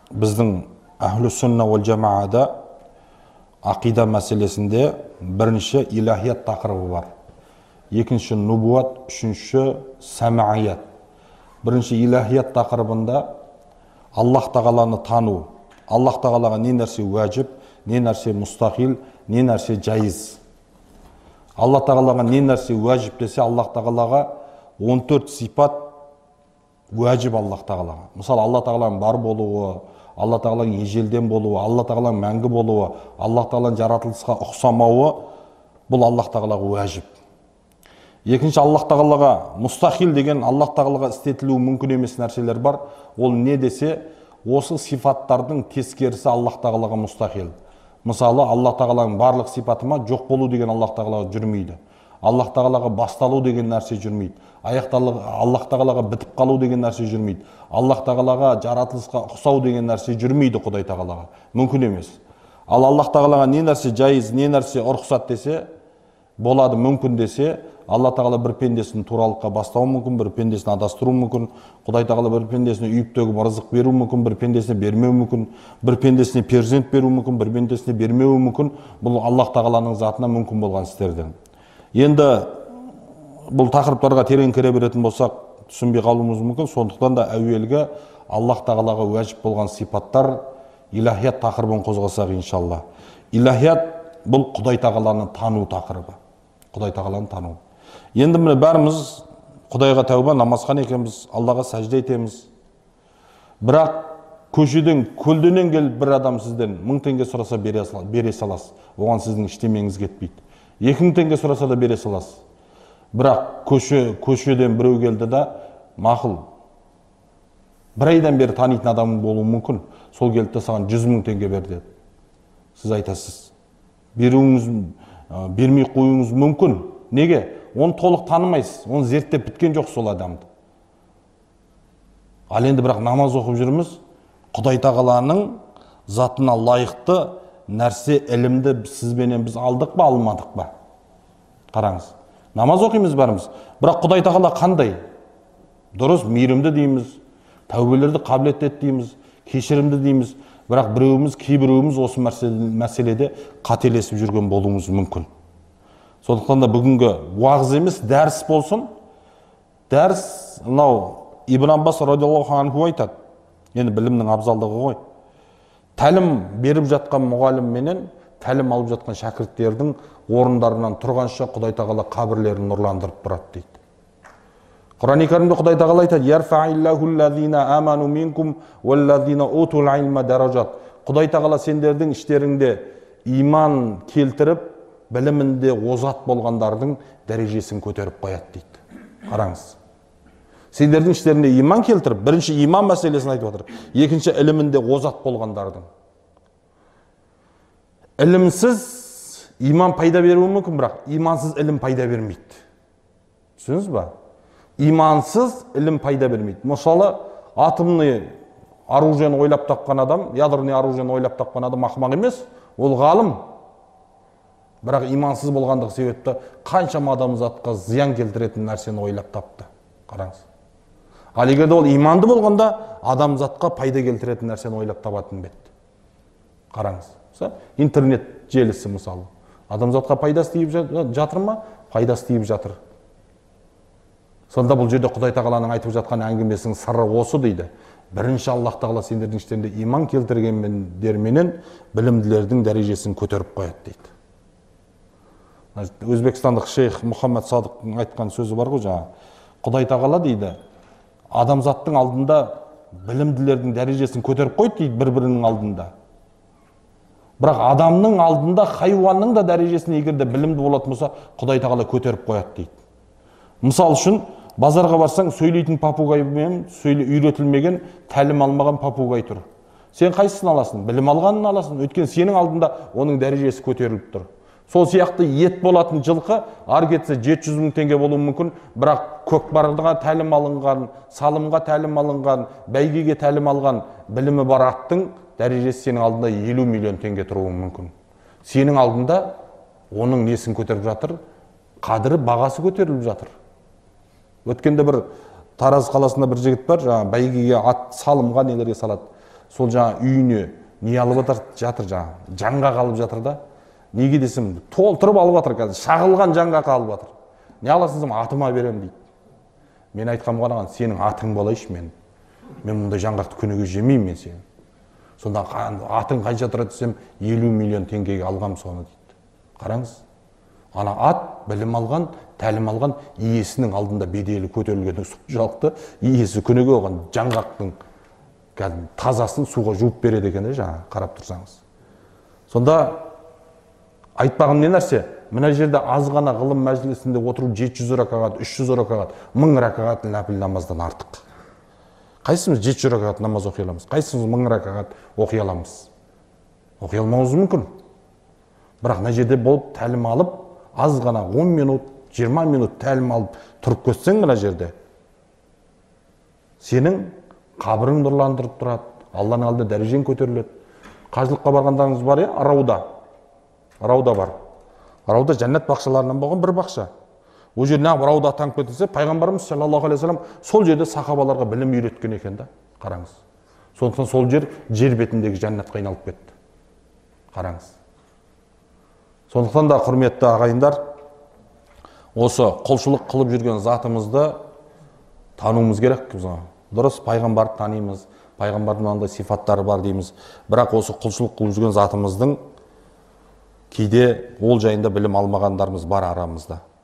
біздің әхлі сүнна уал жамаада ақида мәселесінде бірінші илахият тақырыбы бар. Екінші нубуат, үшінші сәмаият. Бірінші илахият тақырыбында Аллах тағаланы тану, Аллах тағалаға не нәрсе уәжіп, не нәрсе мұстахил, не нәрсе жайыз. Аллах тағалаға не нәрсе уәжіп десе, Аллах тағалаға 14 сипат уәжіп Аллах тағалаға. Мысалы, Аллах тағаланың бар болуы, Алла тағаланың ежелден болуы, Алла тағаланың мәңгі болуы, Алла тағаланың жаратылысқа ұқсамауы, бұл Аллах тағалаға уәжіп. Екінші, Аллах тағалаға мұстахил деген, Аллах тағалаға істетілуі мүмкін емес нәрселер бар. Ол не десе, осы сипаттардың тескерісі Аллах тағалаға мұстахил. Мысалы, Аллах тағаланың барлық сипатыма жоқ болу деген Аллах тағалаға жүрмейді. Аллах тағалаға басталу деген нәрсе жүрмейді. Аллах тағалаға бітіп қалу деген нәрсе жүрмейді. Аллах тағалаға жаратылысқа ұқсау деген нәрсе жүрмейді Құдай тағалаға. Мүмкін емес. Ал Аллах тағалаға не нәрсе жайыз, не нәрсе ұрқсат десе, болады, мүмкін десе, Алла тағала бір пендесін туралыққа бастауы мүмкін, бір пендесін адастыру мүмкін. Құдай тағала бір пендесіне үйіп төгіп рызық беру мүмкін, бір пендесіне бермеу мүмкін, бір пендесіне перзент беру мүмкін, бір пендесіне бермеуі мүмкін. Бұл Аллах тағаланың затына мүмкін болған істерден. Енді бұл тақырыптарға терең кіре беретін болсақ, түсінбей қалуымыз мүмкін. Сондықтан да әуелгі Аллах тағалаға уәжіп болған сипаттар илахият тақырыбын қозғасақ иншалла. Илахият бұл Құдай тағаланы тану тақырыбы. Құдай тағаланы тану. Енді міне бәріміз Құдайға тәуба, намазхан екенбіз, Аллаға сәжде етеміз. Бірақ көшеден, көлденен келіп бір адам сізден 1000 теңге сұраса бере саласыз. Оған сіздің іштемеңіз кетпейді. 2000 теңге сұраса да бере саласыз. Бірақ көшеден біреу келді да, мақұл, бір айдан бері танитын адам болуы мүмкін. Сол келді де саған 100 000 теңге бер деді. Сіз айтасыз, бермей қоюыңыз мүмкін. Неге? Оны толық танымайсыз, оны зерттеп біткен жоқ сол адамды. Ал енді бірақ намаз оқып жүрміз, Құдай тағаланың затына лайықты нәрсе, ілімді сізбенен біз алдық ба, алмадық ба? Қараңыз. Намаз оқимыз бәріміз. Бірақ Құдай тағала қандай? Дұрыс, мейірімді дейміз, тәубелерді қабілет ет дейміз, кешірімді дейміз. Бірақ кейбіреуіміз осы мәселеде қателесіп жүрген болуымыз мүмкін. Сондықтан да бүгінгі уағыз емес, дәріс болсын. Дәріс, Ибн Аббас радиаллаху анху айтады. Енді білімнің абзалдығы ғой. Тәлім беріп жатқан мұғалім менен тәлім алып жатқан шәкірттердің орындарынан тұрғанша Құдай тағала қабірлерін нұрландырып тұрады дейді. Құран-ы Кәрімде Құдай тағала айтады: "Ярфа'иллахуллазина аману минкум валлазина утул илма даражат". Құдай тағала сендердің іштеріңде иман келтіріп, білімінде озат болғандардың дәрежесін көтеріп қояды дейді. Қараңыз. Сендердің іштерінде иман келтіріп, бірінші иман мәселесін айтып отыр. Екінші ілімінде озат болғандардың. Ілімсіз иман пайда беруі мүмкін, бірақ имансыз ілім пайда бермейді. Түсініңіз ба? Имансыз ілім пайда бермейді. Мысалы, атомный оружиені ойлап тапқан адам, ядерный оружиені ойлап тапқан адам ақымақ емес, ол ғалым. Бірақ имансыз болғандық себепті қаншама адамзатқа зиян келтіретін нәрсені ойлап тапты. Қараңыз. Ал егер де ол иманды болғанда адамзатқа пайда келтіретін нәрсені ойлап табатын бет. Қараңыз. Интернет желісі мысалы. Адамзатқа пайдасы тиіп жатыр ма? Пайдасы тиіп жатыр. Сонда бұл жерде Құдай тағаланың айтып жатқан әңгімесінің сыры осы дейді. Бірінші Аллах тағала сендердің іштерінде иман келтіргендерменен білімділердің дәрежесін көтеріп қояды дейді. Өзбекстандық шейх Мұхаммед Садықтың айтқан сөзі бар ғой жаңа. Құдай тағала дейді, адамзаттың алдында білімділердің дәрежесін көтеріп қойды дейді бір-бірінің алдында. Бірақ адамның алдында хайуанның да дәрежесін егер де білімді болатын болса, Құдай тағала көтеріп қояды дейді. Мысал үшін, базарға барсаң, сөйлейтін папугаймен үйретілмеген, тәлім алмаған папугай тұр. Сен қайсысын аласың? Білім алғанын аласың. Өйткені сенің алдында оның дәрежесі көтеріліп тұр. Сол сияқты ет болатын жылқы ар кетсе 700 000 теңге болуы мүмкін, бірақ көкпарға тәлім алынған, салымға тәлім алынған, бәйгеге тәлім алған білімі бар аттың дәрежесі сенің алдында 50 миллион теңге тұруы мүмкін. Сенің алдында оның несін көтеріп жатыр? Қадірі, бағасы көтеріліп жатыр. Өткенде бір Тараз қаласында бір жігіт бар, бәйгеге ат салымға нелерге салады. сол жаңа үйіне не алып жатыр жаңа жаңғақ алып жатыр да. Неге десем, толтырып алып жатыр қазір, шағылған жаңғақ алып жатыр. Не аласың десем, атыма берем дейді. Мен айтқам ғана, сенің атың болайшы мен. Мен мұндай жаңғақты күніге жемеймін мен сені. Сонда атың қанша тұрады десем, 50 миллион теңгеге алғам соны дейді. Қараңыз. Ана ат білім алған, тәлім алған, иесінің алдында беделі көтерілгені соншалықты, иесі күніге оған жаңғақтың тазасын суға жуып береді екен, жаңа қарап тұрсаңыз. Сонда айтпағым не нәрсе? Мына жерде аз ғана ғылым мәжілісінде отыру 700 ракағат, 300 ракағат, 1000 ракағат нәпіл намаздан артық. Қайсымыз 700 ракағат намаз оқи аламыз? Қайсымыз 1000 ракағат оқи аламыз? Оқи алмауымыз мүмкін. Бірақ мына жерде болып тәлім алып, аз ғана 10 минут, 20 минут тәлім алып тұрып көтсең мына жерде, сенің қабірің нұрландырып тұрады, Алланың алдында дәрежең көтеріледі. Қажылыққа барғандарыңыз бар, Рауда бар. Рауда жәннат бақшаларынан болған бір бақша. Ол жерде неғып Рауда атанып кетілсе, пайғамбарымыз саллаллаху алейхи вассалам сол жерде сахабаларға білім үйреткен екен да. Қараңыз. Сондықтан сол жер бетіндегі жәннатқа айналып кетті. Қараңыз. Сондықтан да құрметті ағайындар, осы құлшылық қылып жүрген затымызды тануымыз керек. Дұрыс, пайғамбарды танимыз, пайғамбардың мынандай сипаттары бар дейміз. Бірақ осы құлшылық қылып жүрген затымыздың кейде ол жайында білім алмағандарымыз бар арамызда.